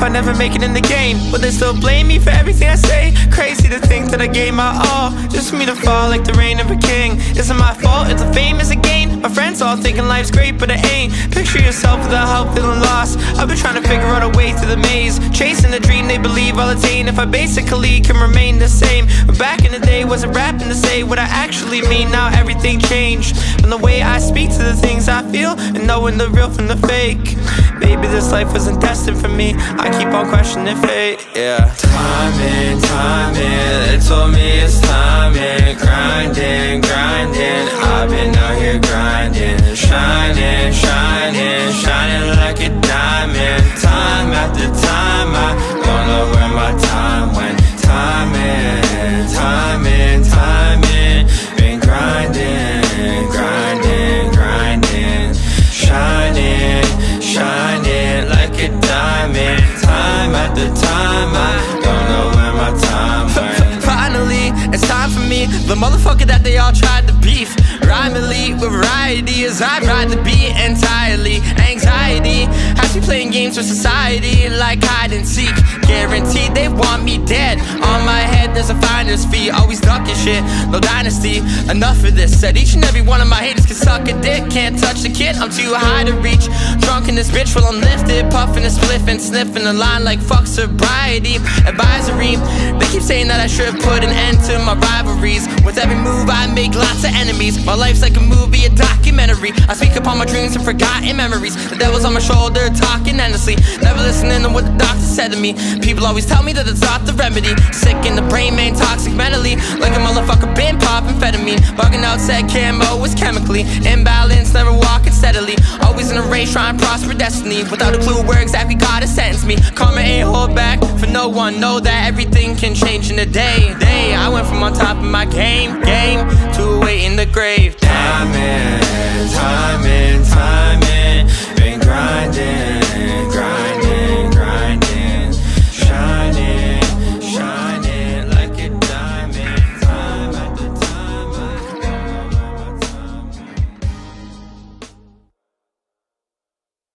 I never make it in the game? Will they still blame me for everything I say? Crazy to think that I gave my all just for me to fall like the reign of a king. Is it my fault if the fame is a gain? My friends all thinking life's great, but it ain't. Picture yourself without help, feeling lost. I've been trying to figure out a way through the maze, chasing the dream they believe I'll attain if I basically can remain the same. But back in the day, wasn't rapping to say what I actually mean. Now everything changed, from the way I speak to the things I feel, and knowing the real from the fake. Maybe this life wasn't destined for me, I keep on questioning fate, yeah. Timing, they told me it's timing. Grinding, I've been out here grinding. Shining like a diamond. Time after time, I don't know where my time went. Timing, been grinding. Shining like a diamond. Time after time, I don't know where my time went. Finally, it's time for me, the motherfucker that they all tried to beef. Rhyme elite with variety as I ride the beat entirely. Anxiety has me playing games with society like hide and seek. Guaranteed they want me dead. On my head there's a finder's fee. Always ducking shit, no dynasty. Enough of this, said each and every one of my haters can suck a dick. Can't touch the kid, I'm too high to reach. Drunk in this bitch while I'm lifted, puffing a spliff and sniffing a line like fuck sobriety. Advisory, they keep saying that I should put an end to my rivalries. With every move I make lots of enemies. My life's like a movie, a documentary. I speak upon my dreams and forgotten memories. The devil's on my shoulder, talking endlessly. Never listening to what the doctor said to me. People always tell me that it's not the remedy. Sick in the brain, man, toxic mentally. Like a motherfucker been popping amphetamine. Bugging out, said camo was chemically imbalanced, never walking steadily. Always in a race, trying to prosper destiny. Without a clue where exactly God has sentenced me. Karma ain't hold back for no one. Know that everything can change in a day. I went from on top of my game to a weight in the grave. Timing